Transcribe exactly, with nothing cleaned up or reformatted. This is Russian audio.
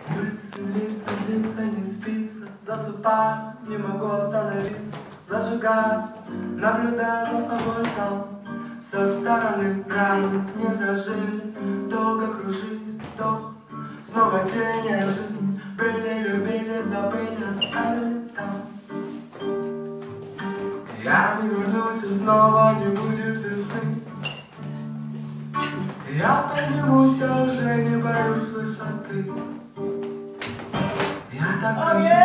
Улица длится, длится, не спится. Засыпаю, не могу остановиться. Зажигаю, наблюдая за собой там. Со стороны краны не зажили. Долго кружили, вдох. Снова тени ожили. Были, любили, забыли, оставили там. Я не вернусь и снова не будет весны. Я поднимусь, я уже не боюсь высоты. Я так